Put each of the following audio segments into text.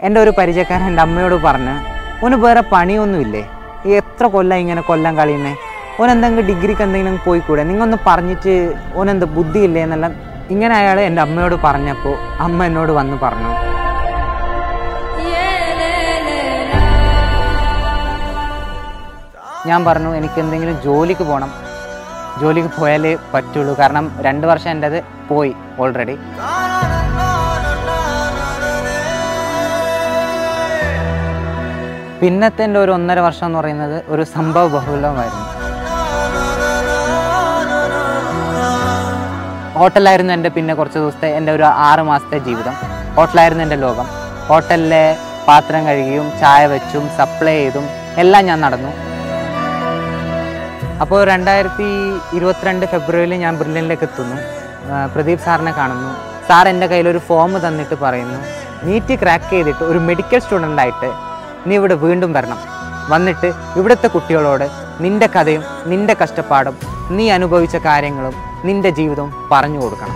എൻ്റെ ഒരു പരിചയക്കാരൻ എൻ്റെ അമ്മയോട് പറഞ്ഞ് ഓന് വേറെ പണിയൊന്നുമില്ലേ, ഈ എത്ര കൊല്ലം ഇങ്ങനെ കൊല്ലം കളിയുന്നേ, ഓനെന്തെങ്കിലും ഡിഗ്രിക്ക് എന്തെങ്കിലും പോയിക്കൂടെ, നിങ്ങൊന്ന് പറഞ്ഞിട്ട് ഓനെന്താ ബുദ്ധിയില്ലേ എന്നെല്ലാം ഇങ്ങനെ അയാൾ എൻ്റെ അമ്മയോട് പറഞ്ഞപ്പോൾ അമ്മ എന്നോട് വന്ന് പറഞ്ഞു, ഞാൻ പറഞ്ഞു എനിക്ക് എന്തെങ്കിലും ജോലിക്ക് പോകണം, ജോലിക്ക് പോയാലേ പറ്റുള്ളൂ, കാരണം 2 വർഷം എൻ്റെ അത് പോയി ഓൾറെഡി. പിന്നത്തെ എൻ്റെ ഒരു 1.5 വർഷം എന്ന് പറയുന്നത് ഒരു സംഭവ ബഹുലമായിരുന്നു. ഹോട്ടലായിരുന്നു എൻ്റെ പിന്നെ കുറച്ച് ദിവസത്തെ എൻ്റെ ഒരു 6 മാസത്തെ ജീവിതം. ഹോട്ടലായിരുന്നു എൻ്റെ ലോകം. ഹോട്ടലിലെ പാത്രം കഴുകിയും ചായ വെച്ചും സപ്ലൈ ചെയ്തും എല്ലാം ഞാൻ നടന്നു. അപ്പോൾ 2022 ഫെബ്രുവരിയിൽ ഞാൻ ബ്രില്യനിലേക്ക് എത്തുന്നു. പ്രദീപ് സാറിനെ കാണുന്നു. സാർ എൻ്റെ കയ്യിലൊരു ഫോം തന്നിട്ട് പറയുന്നു, നീറ്റ് ക്രാക്ക് ചെയ്തിട്ട് ഒരു മെഡിക്കൽ സ്റ്റുഡൻ്റായിട്ട് നീ ഇവിടെ വീണ്ടും വരണം, വന്നിട്ട് ഇവിടുത്തെ കുട്ടികളോട് നിൻ്റെ കഥയും നിൻ്റെ കഷ്ടപ്പാടും നീ അനുഭവിച്ച കാര്യങ്ങളും നിൻ്റെ ജീവിതവും പറഞ്ഞു കൊടുക്കണം.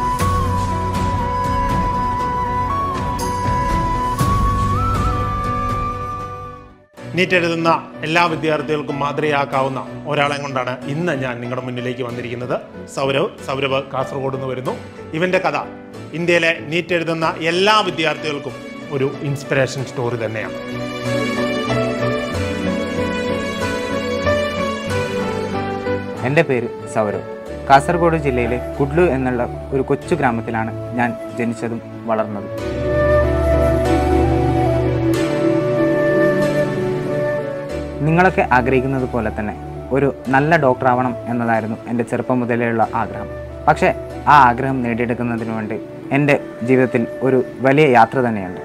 നീറ്റ് എഴുതുന്ന എല്ലാ വിദ്യാർത്ഥികൾക്കും മാതൃകയാക്കാവുന്ന ഒരാളെ കൊണ്ടാണ് ഇന്ന് ഞാൻ നിങ്ങളുടെ മുന്നിലേക്ക് വന്നിരിക്കുന്നത്. സൗരവ് കാസർഗോഡ് നിന്ന് വരുന്നു. ഇവൻ്റെ കഥ ഇന്ത്യയിലെ നീറ്റ് എഴുതുന്ന എല്ലാ വിദ്യാർത്ഥികൾക്കും ഒരു ഇൻസ്പിറേഷൻ സ്റ്റോറി തന്നെയാണ്. എൻ്റെ പേര് സൗരവ്. കാസർഗോഡ് ജില്ലയിലെ കുഡ്ലു എന്നുള്ള ഒരു കൊച്ചു ഗ്രാമത്തിലാണ് ഞാൻ ജനിച്ചതും വളർന്നതും. നിങ്ങളൊക്കെ ആഗ്രഹിക്കുന്നത് പോലെ തന്നെ ഒരു നല്ല ഡോക്ടർ ആവണം എന്നതായിരുന്നു എൻ്റെ ചെറുപ്പം മുതലേയുള്ള ആഗ്രഹം. പക്ഷേ ആ ആഗ്രഹം നേടിയെടുക്കുന്നതിന് വേണ്ടി എൻ്റെ ജീവിതത്തിൽ ഒരു വലിയ യാത്ര തന്നെയുണ്ട്.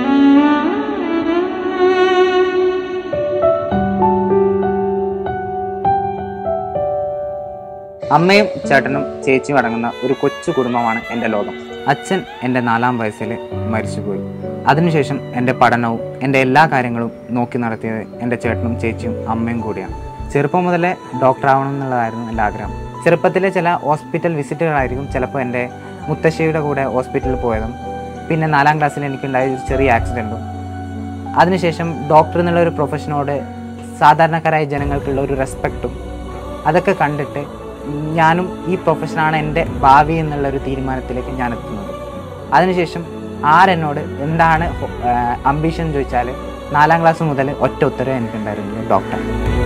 അമ്മയും ചേട്ടനും ചേച്ചിയും അടങ്ങുന്ന ഒരു കൊച്ചു കുടുംബമാണ് എൻ്റെ ലോകം. അച്ഛൻ എൻ്റെ 4ാം വയസ്സിൽ മരിച്ചുപോയി. അതിനുശേഷം എൻ്റെ പഠനവും എൻ്റെ എല്ലാ കാര്യങ്ങളും നോക്കി നടത്തിയത് എൻ്റെ ചേട്ടനും ചേച്ചിയും അമ്മയും കൂടിയാണ്. ചെറുപ്പം മുതലേ ഡോക്ടർ ആവണം എന്നുള്ളതായിരുന്നു എൻ്റെ ആഗ്രഹം. ചെറുപ്പത്തിലെ ചില ഹോസ്പിറ്റൽ വിസിറ്റുകളായിരിക്കും ചിലപ്പോൾ എൻ്റെ മുത്തശ്ശിയുടെ കൂടെ ഹോസ്പിറ്റലിൽ പോയതും പിന്നെ 4ാം ക്ലാസ്സിൽ എനിക്കുണ്ടായ ഒരു ചെറിയ ആക്സിഡൻറ്റും അതിനുശേഷം ഡോക്ടർ എന്നുള്ള ഒരു പ്രൊഫഷനോട് സാധാരണക്കാരായ ജനങ്ങൾക്കുള്ള ഒരു റെസ്പെക്റ്റും അതൊക്കെ കണ്ടിട്ട് ഞാനും ഈ പ്രൊഫഷനാണ് എൻ്റെ ഭാവി എന്നുള്ളൊരു തീരുമാനത്തിലേക്ക് ഞാൻ എത്തുന്നത്. അതിനുശേഷം ആരെന്നോട് എന്താണ് അംബിഷൻ ചോദിച്ചാൽ 4ാം ക്ലാസ് മുതൽ ഒറ്റ ഉത്തരവ് എനിക്കുണ്ടായിരുന്നു, ഡോക്ടർ.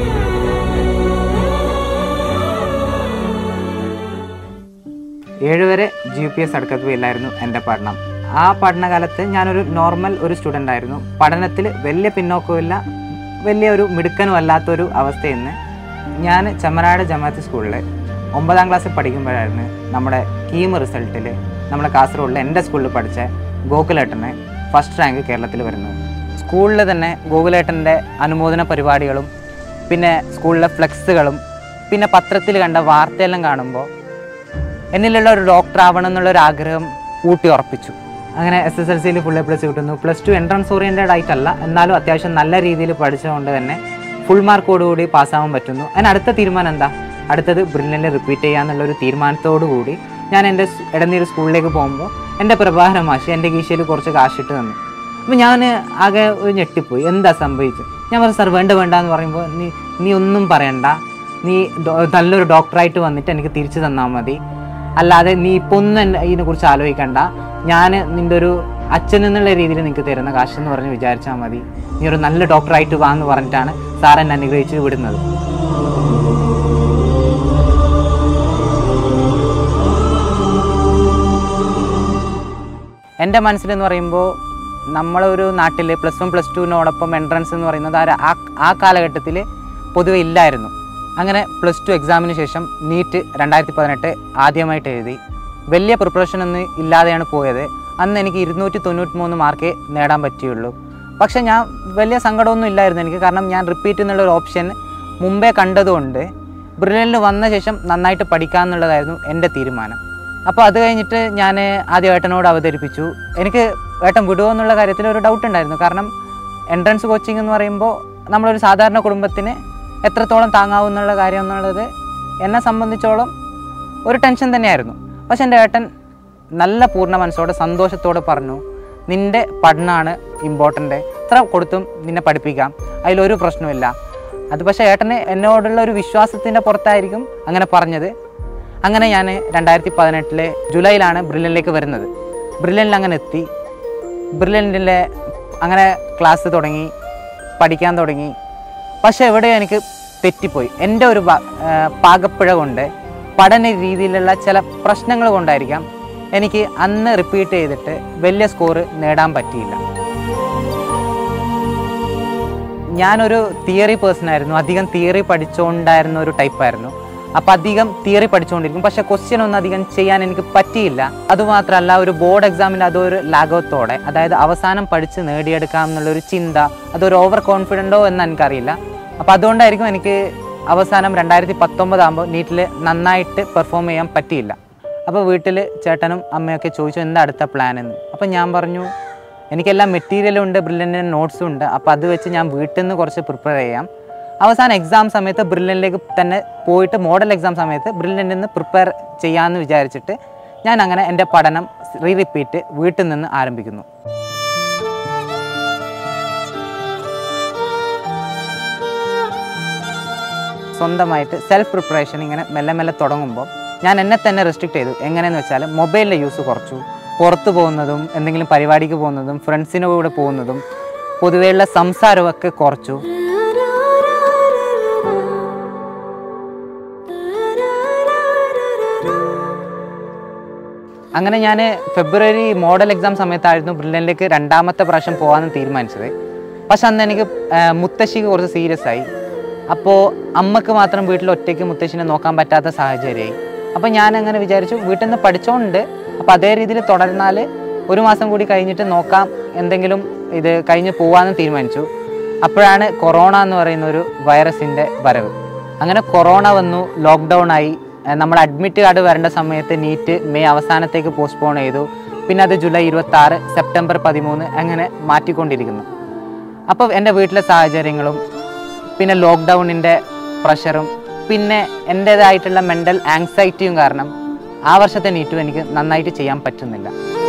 ഏഴുവരെ GPS അടുക്കത്തുകയില്ലായിരുന്നു എൻ്റെ പഠനം. ആ പഠനകാലത്ത് ഞാനൊരു നോർമൽ ഒരു സ്റ്റുഡൻ്റ് ആയിരുന്നു. പഠനത്തിൽ വലിയ പിന്നോക്കമില്ല, വലിയ ഒരു മിടുക്കനും അല്ലാത്തൊരു അവസ്ഥയിൽ നിന്ന് ഞാൻ ചെമ്മനാട് ജമാഅത്ത് സ്കൂളിൽ 9ാം ക്ലാസ്സിൽ പഠിക്കുമ്പോഴായിരുന്നു നമ്മുടെ കീം റിസൾട്ടിൽ നമ്മുടെ കാസർഗോഡിൽ എൻ്റെ സ്കൂളിൽ പഠിച്ച ഗോകുലേട്ടന് ഫസ്റ്റ് റാങ്ക് കേരളത്തിൽ വരുന്നത്. സ്കൂളിൽ തന്നെ ഗോകുലേട്ടൻ്റെ അനുമോദന പരിപാടികളും പിന്നെ സ്കൂളിലെ ഫ്ലെക്സുകളും പിന്നെ പത്രത്തിൽ കണ്ട വാർത്തയെല്ലാം കാണുമ്പോൾ എന്നിലുള്ള ഒരു ഡോക്ടർ ആവണം എന്നുള്ളൊരു ആഗ്രഹം ഊട്ടി ഉറപ്പിച്ചു. അങ്ങനെ SSLCയിൽ ഫുൾ A+ കിട്ടുന്നു. +2 എൻട്രൻസ് ഓറിയൻറ്റഡ് ആയിട്ടല്ല, എന്നാലും അത്യാവശ്യം നല്ല രീതിയിൽ പഠിച്ചുകൊണ്ട് തന്നെ ഫുൾ മാർക്കോടുകൂടി പാസ്സാവാൻ പറ്റുന്നു. അതിന് അടുത്ത തീരുമാനം എന്താ? അടുത്തത് ബ്രില്യനിൽ റിപ്പീറ്റ് ചെയ്യാന്നുള്ളൊരു തീരുമാനത്തോടു കൂടി ഞാൻ എൻ്റെ ഇടനീര് സ്കൂളിലേക്ക് പോകുമ്പോൾ എൻ്റെ പ്രഭാകര മാഷ് എൻ്റെ കീശയിൽ കുറച്ച് കാശിട്ട് തന്നു. അപ്പോൾ ഞാൻ ആകെ ഒരു ഞെട്ടിപ്പോയി, എന്താ സംഭവിച്ചത്? ഞാൻ പറഞ്ഞു, സാർ വേണ്ട എന്ന് പറയുമ്പോൾ നീ ഒന്നും പറയണ്ട, നീ നല്ലൊരു ഡോക്ടറായിട്ട് വന്നിട്ട് എനിക്ക് തിരിച്ചു തന്നാൽ മതി, അല്ലാതെ നീ ഇപ്പോൾ ഒന്നും ഇതിനെക്കുറിച്ച് ആലോചിക്കണ്ട, ഞാൻ നിൻ്റെ ഒരു അച്ഛൻ എന്നുള്ള രീതിയിൽ നിനക്ക് തരുന്ന കാശെന്ന് പറഞ്ഞ് വിചാരിച്ചാൽ മതി, നീ ഒരു നല്ല ഡോക്ടറായിട്ട് വാ എന്ന് പറഞ്ഞിട്ടാണ് സാർ എന്നെ അനുഗ്രഹിച്ച് വിടുന്നത്. എൻ്റെ മനസ്സിലെന്ന് പറയുമ്പോൾ നമ്മളൊരു നാട്ടിൽ +1 +2 എൻട്രൻസ് എന്ന് പറയുന്നത് ആ കാലഘട്ടത്തിൽ പൊതുവെ ഇല്ലായിരുന്നു. അങ്ങനെ +2 എക്സാമിന് ശേഷം നീറ്റ് 2018 ആദ്യമായിട്ട് എഴുതി. വലിയ പ്രിപ്പറേഷൻ ഒന്നും ഇല്ലാതെയാണ് പോയത്. അന്ന് എനിക്ക് 293 മാർക്കേ നേടാൻ പറ്റിയുള്ളൂ. പക്ഷേ ഞാൻ വലിയ സങ്കടമൊന്നും ഇല്ലായിരുന്നു എനിക്ക്, കാരണം ഞാൻ റിപ്പീറ്റ് എന്നുള്ളൊരു ഓപ്ഷൻ മുമ്പേ കണ്ടതുകൊണ്ട് ബ്രില്യനിൽ വന്ന ശേഷം നന്നായിട്ട് പഠിക്കാമെന്നുള്ളതായിരുന്നു എൻ്റെ തീരുമാനം. അപ്പോൾ അത് കഴിഞ്ഞിട്ട് ഞാൻ ആദ്യം ഏട്ടനോട് അവതരിപ്പിച്ചു. എനിക്ക് ഏട്ടൻ വിടുമോ എന്നുള്ള കാര്യത്തിൽ ഒരു ഡൗട്ട് ഉണ്ടായിരുന്നു. കാരണം എൻട്രൻസ് കോച്ചിങ് എന്ന് പറയുമ്പോൾ നമ്മളൊരു സാധാരണ കുടുംബത്തിന് എത്രത്തോളം താങ്ങാവുന്നുള്ള കാര്യം എന്നുള്ളത് എന്നെ സംബന്ധിച്ചോളം ഒരു ടെൻഷൻ തന്നെയായിരുന്നു. പക്ഷെ എൻ്റെ ഏട്ടൻ നല്ല പൂർണ്ണ മനസ്സോടെ സന്തോഷത്തോടെ പറഞ്ഞു, നിൻ്റെ പഠനമാണ് ഇമ്പോർട്ടൻ്റ്, എത്ര കൊടുത്തും നിന്നെ പഠിപ്പിക്കാം, അതിലൊരു പ്രശ്നമില്ല. അത് പക്ഷേ ഏട്ടന് എന്നോടുള്ള ഒരു വിശ്വാസത്തിൻ്റെ പുറത്തായിരിക്കും അങ്ങനെ പറഞ്ഞത്. അങ്ങനെ ഞാൻ 2018 ജൂലൈയിലാണ് ബ്രില്യനിലേക്ക് വരുന്നത്. ബ്രില്യനിൽ അങ്ങനെ എത്തി. ബ്രില്യനിലെ അങ്ങനെ ക്ലാസ് തുടങ്ങി, പഠിക്കാൻ തുടങ്ങി. പക്ഷേ എവിടെയോ എനിക്ക് തെറ്റിപ്പോയി. എൻ്റെ ഒരു പാകപ്പിഴ കൊണ്ട്, പഠന രീതിയിലുള്ള ചില പ്രശ്നങ്ങൾ കൊണ്ടായിരിക്കാം എനിക്ക് അന്ന് റിപ്പീറ്റ് ചെയ്തിട്ട് വലിയ സ്കോർ നേടാൻ പറ്റിയില്ല. ഞാനൊരു തിയറി പേഴ്സണായിരുന്നു, അധികം തിയറി പഠിച്ചുകൊണ്ടായിരുന്ന ഒരു ടൈപ്പായിരുന്നു. അപ്പോൾ അധികം തിയറി പഠിച്ചുകൊണ്ടിരിക്കും, പക്ഷേ ക്വസ്റ്റ്യൻ ഒന്നും അധികം ചെയ്യാൻ എനിക്ക് പറ്റിയില്ല. അതുമാത്രമല്ല, ഒരു ബോർഡ് എക്സാമിൻ്റെ അതൊരു ലാഘവത്തോടെ, അതായത് അവസാനം പഠിച്ച് നേടിയെടുക്കാം എന്നുള്ളൊരു ചിന്ത, അതൊരു ഓവർ കോൺഫിഡൻറ്റോ എന്ന് എനിക്കറിയില്ല. അപ്പോൾ അതുകൊണ്ടായിരിക്കും എനിക്ക് അവസാനം 2019 ആകുമ്പോൾ നീറ്റിൽ നന്നായിട്ട് പെർഫോം ചെയ്യാൻ പറ്റിയില്ല. അപ്പോൾ വീട്ടിൽ ചേട്ടനും അമ്മയൊക്കെ ചോദിച്ചു എന്താ അടുത്ത പ്ലാൻ എന്ന്. അപ്പോൾ ഞാൻ പറഞ്ഞു എനിക്കെല്ലാം മെറ്റീരിയലും ഉണ്ട്, ബ്രില്യൻ്റെ നോട്ട്സും ഉണ്ട്, അപ്പോൾ അത് വെച്ച് ഞാൻ വീട്ടിൽ നിന്ന് കുറച്ച് പ്രിപ്പയർ ചെയ്യാം. അവസാനം എക്സാം സമയത്ത് ബ്രില്യനിലേക്ക് തന്നെ പോയിട്ട് മോഡൽ എക്സാം സമയത്ത് ബ്രില്യനിൽ നിന്ന് പ്രിപ്പയർ ചെയ്യാമെന്ന് വിചാരിച്ചിട്ട് ഞാൻ അങ്ങനെ എൻ്റെ പഠനം റിപ്പീറ്റ് വീട്ടിൽ നിന്ന് ആരംഭിക്കുന്നു. സ്വന്തമായിട്ട് സെൽഫ് പ്രിപ്പറേഷൻ ഇങ്ങനെ മെല്ലെ മെല്ലെ തുടങ്ങുമ്പോൾ ഞാൻ എന്നെ തന്നെ റെസ്ട്രിക്റ്റ് ചെയ്തു. എങ്ങനെയെന്ന് വെച്ചാൽ മൊബൈലിൻ്റെ യൂസ് കുറച്ചു, പുറത്ത് പോകുന്നതും എന്തെങ്കിലും പരിപാടിക്ക് പോകുന്നതും ഫ്രണ്ട്സിൻ്റെ കൂടെ പോകുന്നതും പൊതുവെയുള്ള സംസാരമൊക്കെ കുറച്ചു. അങ്ങനെ ഞാൻ ഫെബ്രുവരി മോഡൽ എക്സാം സമയത്തായിരുന്നു ബ്രില്യനിലേക്ക് 2ാമത്തെ പ്രാവശ്യം പോകാമെന്ന് തീരുമാനിച്ചത്. പക്ഷെ അന്ന് എനിക്ക് മുത്തശ്ശിക്ക് കുറച്ച് സീരിയസ് ആയി. അപ്പോൾ അമ്മക്ക് മാത്രം വീട്ടിൽ ഒറ്റയ്ക്ക് മുത്തശ്ശിനെ നോക്കാൻ പറ്റാത്ത സാഹചര്യമായി. അപ്പോൾ ഞാൻ അങ്ങനെ വിചാരിച്ചു വീട്ടിൽ നിന്ന് പഠിച്ചുകൊണ്ട് അപ്പോൾ അതേ രീതിയിൽ തുടർന്നാൽ 1 മാസം കൂടി കഴിഞ്ഞിട്ട് നോക്കാം, എന്തെങ്കിലും ഇത് കഴിഞ്ഞ് പോകാമെന്ന് തീരുമാനിച്ചു. അപ്പോഴാണ് കൊറോണ എന്ന് പറയുന്ന ഒരു വൈറസിൻ്റെ വരവ്. അങ്ങനെ കൊറോണ വന്നു, ലോക്ക്ഡൗൺ ആയി. നമ്മൾ അഡ്മിറ്റ് കാർഡ് വരേണ്ട സമയത്ത് നീറ്റ് മെയ് അവസാനത്തേക്ക് പോസ്റ്റ്പോൺ ചെയ്തു. പിന്നെ അത് ജൂലൈ 26, സെപ്റ്റംബർ 13 അങ്ങനെ മാറ്റിക്കൊണ്ടിരിക്കുന്നു. അപ്പോൾ എൻ്റെ വീട്ടിലെ സാഹചര്യങ്ങളും പിന്നെ ലോക്ക്ഡൗണിൻ്റെ പ്രഷറും പിന്നെ എൻ്റേതായിട്ടുള്ള മെൻ്റൽ ആങ്സൈറ്റിയും കാരണം ആ വർഷത്തെ നീറ്റും എനിക്ക് നന്നായിട്ട് ചെയ്യാൻ പറ്റുന്നില്ല.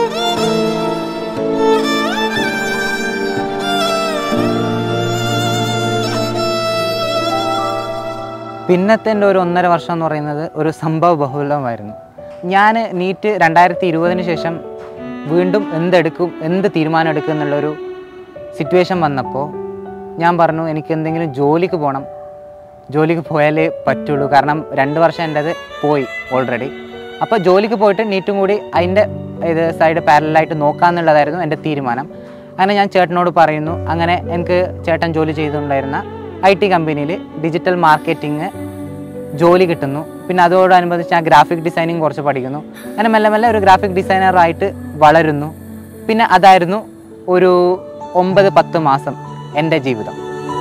പിന്നത്തെ എൻ്റെ ഒരു 1.5 വർഷം എന്ന് പറയുന്നത് ഒരു സംഭവ ബഹുലമായിരുന്നു. ഞാൻ നീറ്റ് 2020 ശേഷം വീണ്ടും എന്ത് തീരുമാനം എടുക്കും എന്നുള്ളൊരു സിറ്റുവേഷൻ വന്നപ്പോൾ ഞാൻ പറഞ്ഞു എനിക്ക് എന്തെങ്കിലും ജോലിക്ക് പോകണം, ജോലിക്ക് പോയാലേ പറ്റുള്ളൂ. കാരണം 2 വർഷം എൻ്റേത് പോയി ഓൾറെഡി. അപ്പോൾ ജോലിക്ക് പോയിട്ട് നീറ്റും കൂടി അതിൻ്റെ സൈഡ് പാരലായിട്ട് നോക്കാമെന്നുള്ളതായിരുന്നു എൻ്റെ തീരുമാനം. അങ്ങനെ ഞാൻ ചേട്ടനോട് പറയുന്നു. അങ്ങനെ എനിക്ക് ചേട്ടൻ ജോലി ചെയ്തുകൊണ്ടായിരുന്ന IT കമ്പനിയിൽ ഡിജിറ്റൽ മാർക്കറ്റിംഗ് ജോലി കിട്ടുന്നു. പിന്നെ അതോടനുബന്ധിച്ച് ഞാൻ ഗ്രാഫിക് ഡിസൈനിങ് കുറച്ച് പഠിക്കുന്നു. അങ്ങനെ മെല്ലെ മെല്ലെ ഒരു ഗ്രാഫിക് ഡിസൈനറായിട്ട് വളരുന്നു. പിന്നെ അതായിരുന്നു ഒരു 9-10 മാസം എൻ്റെ ജീവിതം.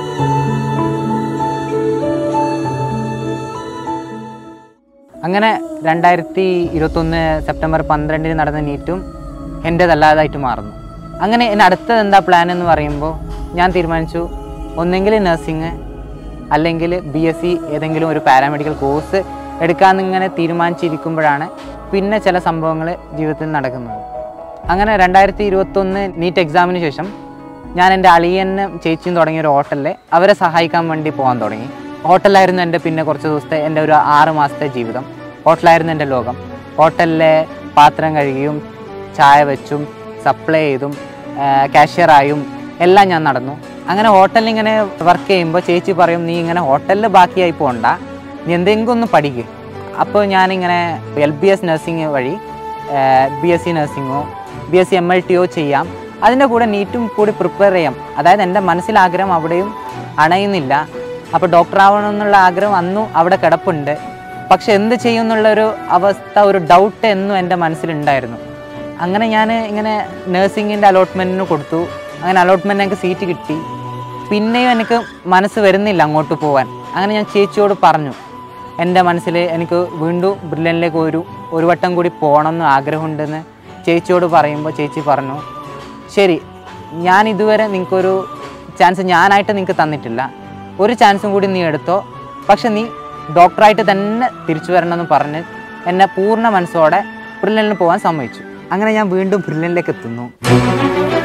അങ്ങനെ 2021 സെപ്റ്റംബർ 12 നടന്ന നീറ്റും എൻ്റേതല്ലാതായിട്ട് മാറുന്നു. അങ്ങനെ ഇനി അടുത്തത് എന്താ പ്ലാൻ എന്ന് പറയുമ്പോൾ ഞാൻ തീരുമാനിച്ചു ഒന്നെങ്കിൽ നഴ്സിംഗ് അല്ലെങ്കിൽ BSc ഏതെങ്കിലും ഒരു പാരാമെഡിക്കൽ കോഴ്സ് എടുക്കാമെന്നിങ്ങനെ തീരുമാനിച്ചിരിക്കുമ്പോഴാണ് പിന്നെ ചില സംഭവങ്ങൾ ജീവിതത്തിൽ നടക്കുന്നത്. അങ്ങനെ 2021 നീറ്റ് എക്സാമിന് ശേഷം ഞാൻ എൻ്റെ അളിയനും ചേച്ചിയും തുടങ്ങിയൊരു ഹോട്ടലിൽ അവരെ സഹായിക്കാൻ വേണ്ടി പോകാൻ തുടങ്ങി. ഹോട്ടലായിരുന്നു എൻ്റെ പിന്നെ കുറച്ച് ദിവസത്തെ എൻ്റെ ഒരു 6 മാസത്തെ ജീവിതം. ഹോട്ടലായിരുന്നു എൻ്റെ ലോകം. ഹോട്ടലിലെ പാത്രം കഴുകിയും ചായ വെച്ചും സപ്ലൈ ചെയ്തും കാഷ്യറായും എല്ലാം ഞാൻ നടന്നു. അങ്ങനെ ഹോട്ടലിൽ ഇങ്ങനെ വർക്ക് ചെയ്യുമ്പോൾ ചേച്ചി പറയും നീ ഇങ്ങനെ ഹോട്ടലിൽ ബാക്കിയായി പോകണ്ട, നീ എന്തെങ്കിലും ഒന്ന് പഠിക്കുക. അപ്പോൾ ഞാനിങ്ങനെ LBS നഴ്സിംഗ് വഴി BSc നഴ്സിങ്ങോ BSc MLTയോ ചെയ്യാം, അതിൻ്റെ കൂടെ നീറ്റും കൂടി പ്രിപ്പയർ ചെയ്യാം. അതായത് എൻ്റെ മനസ്സിലാഗ്രഹം അവിടെയും അണയുന്നില്ല. അപ്പോൾ ഡോക്ടർ ആവണമെന്നുള്ള ആഗ്രഹം അന്നും അവിടെ കിടപ്പുണ്ട്. പക്ഷെ എന്ത് ചെയ്യും എന്നുള്ളൊരു അവസ്ഥ, ഒരു ഡൗട്ട് എന്നും എൻ്റെ മനസ്സിലുണ്ടായിരുന്നു. അങ്ങനെ ഞാൻ ഇങ്ങനെ നഴ്സിങ്ങിൻ്റെ അലോട്ട്മെൻറ്റിന് കൊടുത്തു. അങ്ങനെ അലോട്ട്മെൻറ്റ് എനിക്ക് സീറ്റ് കിട്ടി. പിന്നെയും എനിക്ക് മനസ്സ് വരുന്നില്ല അങ്ങോട്ട് പോകാൻ. അങ്ങനെ ഞാൻ ചേച്ചിയോട് പറഞ്ഞു എൻ്റെ മനസ്സിൽ എനിക്ക് വീണ്ടും ബ്രില്യനിലേക്ക് ഒരു വട്ടം കൂടി പോകണമെന്ന് ആഗ്രഹമുണ്ടെന്ന് ചേച്ചിയോട് പറയുമ്പോൾ ചേച്ചി പറഞ്ഞു ശരി, ഞാൻ ഇതുവരെ നിങ്ങൾക്കൊരു ചാൻസ് ഞാനായിട്ട് നിങ്ങൾക്ക് തന്നിട്ടില്ല, ഒരു ചാൻസും കൂടി നീ എടുത്തോ, പക്ഷെ നീ ഡോക്ടറായിട്ട് തന്നെ തിരിച്ചു വരണമെന്ന് പറഞ്ഞ് എന്നെ പൂർണ്ണ മനസ്സോടെ ബ്രില്യനിൽ പോകാൻ സമ്മതിച്ചു. അങ്ങനെ ഞാൻ വീണ്ടും ബ്രില്യനിലേക്ക് എത്തുന്നു.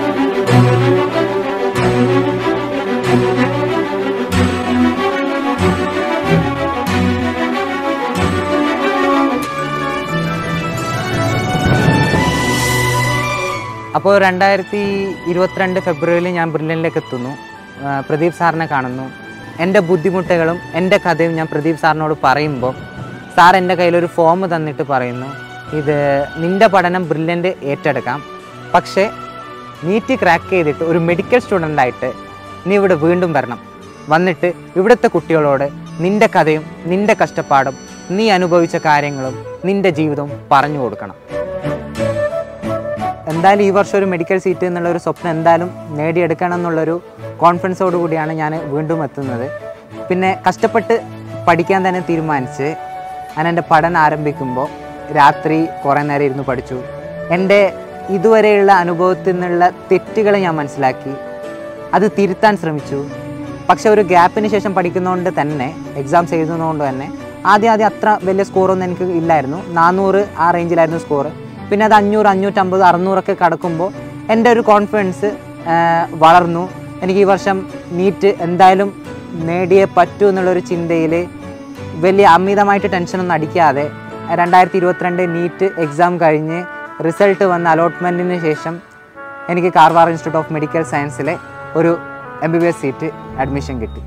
അപ്പോൾ 2022 ഫെബ്രുവരിയിൽ ഞാൻ ബ്രില്യനിലേക്ക് എത്തുന്നു. പ്രദീപ് സാറിനെ കാണുന്നു. എൻ്റെ ബുദ്ധിമുട്ടുകളും എൻ്റെ കഥയും ഞാൻ പ്രദീപ് സാറിനോട് പറയുമ്പോൾ സാർ എൻ്റെ കയ്യിലൊരു ഫോം തന്നിട്ട് പറയുന്നു, ഇത് നിൻ്റെ പഠനം ബ്രില്യൻ്റ് ഏറ്റെടുക്കാം, പക്ഷേ നീറ്റ് ക്രാക്ക് ചെയ്തിട്ട് ഒരു മെഡിക്കൽ സ്റ്റുഡൻ്റായിട്ട് നീ ഇവിടെ വീണ്ടും വരണം. വന്നിട്ട് ഇവിടുത്തെ കുട്ടികളോട് നിൻ്റെ കഥയും നിൻ്റെ കഷ്ടപ്പാടും നീ അനുഭവിച്ച കാര്യങ്ങളും നിൻ്റെ ജീവിതവും പറഞ്ഞു കൊടുക്കണം. എന്തായാലും ഈ വർഷം ഒരു മെഡിക്കൽ സീറ്റ് എന്നുള്ളൊരു സ്വപ്നം എന്തായാലും നേടിയെടുക്കണം എന്നുള്ളൊരു കോൺഫിഡൻസോടു കൂടിയാണ് ഞാൻ വീണ്ടും എത്തുന്നത്. പിന്നെ കഷ്ടപ്പെട്ട് പഠിക്കാൻ തന്നെ തീരുമാനിച്ച് ഞാൻ എൻ്റെ പഠനം ആരംഭിക്കുമ്പോൾ രാത്രി കുറേ നേരം ഇരുന്ന് പഠിച്ചു. എൻ്റെ ഇതുവരെയുള്ള അനുഭവത്തിൽ നിന്നുള്ള തെറ്റുകളെ ഞാൻ മനസ്സിലാക്കി, അത് തിരുത്താൻ ശ്രമിച്ചു. പക്ഷെ ഒരു ഗ്യാപ്പിന് ശേഷം പഠിക്കുന്നതുകൊണ്ട് തന്നെ, എക്സാംസ് എഴുതുന്നതുകൊണ്ട് തന്നെ ആദ്യം അത്ര വലിയ സ്കോറൊന്നും എനിക്ക് ഇല്ലായിരുന്നു. 400 ആ റേഞ്ചിലായിരുന്നു സ്കോർ. പിന്നെ അത് 500, 550, 600 കടക്കുമ്പോൾ എൻ്റെ ഒരു കോൺഫിഡൻസ് വളർന്നു. എനിക്ക് ഈ വർഷം നീറ്റ് എന്തായാലും നേടിയേ പറ്റൂ എന്നുള്ളൊരു ചിന്തയിൽ വലിയ അമിതമായിട്ട് ടെൻഷനൊന്നും അടിക്കാതെ 2022 നീറ്റ് എക്സാം കഴിഞ്ഞ് റിസൾട്ട് വന്ന അലോട്ട്മെൻറ്റിന് ശേഷം എനിക്ക് കാർവാർ ഇൻസ്റ്റിറ്റ്യൂട്ട് ഓഫ് മെഡിക്കൽ സയൻസിലെ ഒരു MBBS സീറ്റ് അഡ്മിഷൻ കിട്ടി.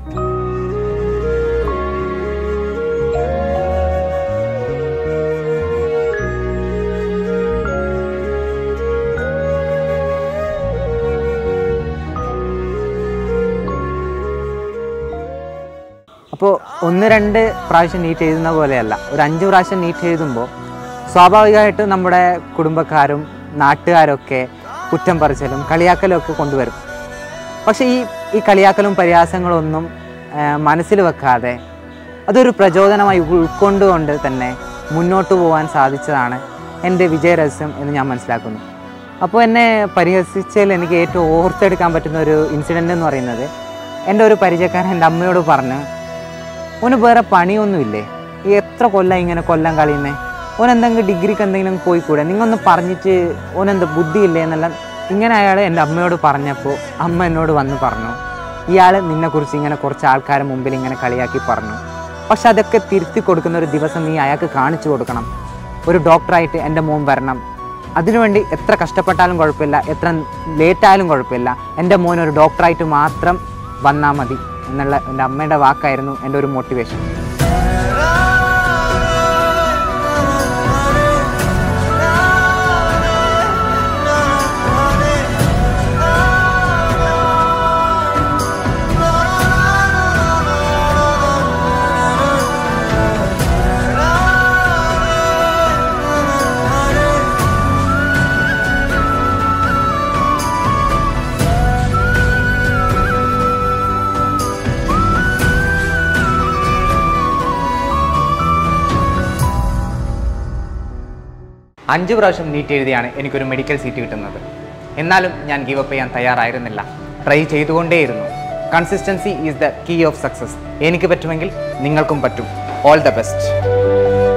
അപ്പോൾ 1-2 പ്രാവശ്യം നീറ്റ് എഴുതുന്ന പോലെയല്ല, ഒരു 5 പ്രാവശ്യം നീറ്റ് എഴുതുമ്പോൾ സ്വാഭാവികമായിട്ട് നമ്മുടെ കുടുംബക്കാരും നാട്ടുകാരൊക്കെ കുറ്റം പറച്ചിലും കളിയാക്കലും ഒക്കെ കൊണ്ടുവരും. പക്ഷേ ഈ കളിയാക്കലും പരിഹാസങ്ങളൊന്നും മനസ്സിൽ വെക്കാതെ അതൊരു പ്രചോദനമായി ഉൾക്കൊണ്ടുകൊണ്ട് തന്നെ മുന്നോട്ട് പോകാൻ സാധിച്ചതാണ് എൻ്റെ വിജയരഹസ്യം എന്ന് ഞാൻ മനസ്സിലാക്കുന്നു. അപ്പോൾ എന്നെ പരിഹസിച്ചതിൽ എനിക്ക് ഏറ്റവും ഓർത്തെടുക്കാൻ പറ്റുന്ന ഒരു ഇൻസിഡൻ്റ് എന്ന് പറയുന്നത്, എൻ്റെ ഒരു പരിചയക്കാരൻ എൻ്റെ അമ്മയോട് പറഞ്ഞ്, ഓന് വേറെ പണിയൊന്നുമില്ലേ, ഈ എത്ര കൊല്ലം ഇങ്ങനെ കൊല്ലം കളിയുന്നേ, ഓനെന്തെങ്കിലും ഡിഗ്രിക്ക് എന്തെങ്കിലും പോയിക്കൂടെ, നിങ്ങൊന്ന് പറഞ്ഞിട്ട് ഓനെന്ത് ബുദ്ധിയില്ലേ എന്നെല്ലാം ഇങ്ങനെ അയാൾ എൻ്റെ അമ്മയോട് പറഞ്ഞപ്പോൾ അമ്മ എന്നോട് വന്ന് പറഞ്ഞു, ഇയാൾ നിന്നെക്കുറിച്ച് ഇങ്ങനെ കുറച്ച് ആൾക്കാരെ മുമ്പിൽ ഇങ്ങനെ കളിയാക്കി പറഞ്ഞു, പക്ഷെ അതൊക്കെ തിരുത്തി കൊടുക്കുന്ന ഒരു ദിവസം നീ അയാൾക്ക് കാണിച്ചു കൊടുക്കണം. ഒരു ഡോക്ടറായിട്ട് എൻ്റെ മോൻ വരണം, അതിനുവേണ്ടി എത്ര കഷ്ടപ്പെട്ടാലും കുഴപ്പമില്ല, എത്ര ലേറ്റായാലും കുഴപ്പമില്ല, എൻ്റെ മോൻ ഒരു ഡോക്ടറായിട്ട് മാത്രം വന്നാൽ മതി എന്നുള്ള എൻ്റെ അമ്മയുടെ വാക്കായിരുന്നു എൻ്റെ ഒരു മോട്ടിവേഷൻ. അഞ്ച് പ്രാവശ്യം നീറ്റ് എഴുതിയാണ് എനിക്കൊരു മെഡിക്കൽ സീറ്റ് കിട്ടുന്നത്. എന്നാലും ഞാൻ ഗീവ് അപ്പ് ചെയ്യാൻ തയ്യാറായിരുന്നില്ല. ട്രൈ ചെയ്തുകൊണ്ടേയിരുന്നു. Consistency is the key of success. എനിക്ക് പറ്റുമെങ്കിൽ നിങ്ങൾക്കും പറ്റും. All the best.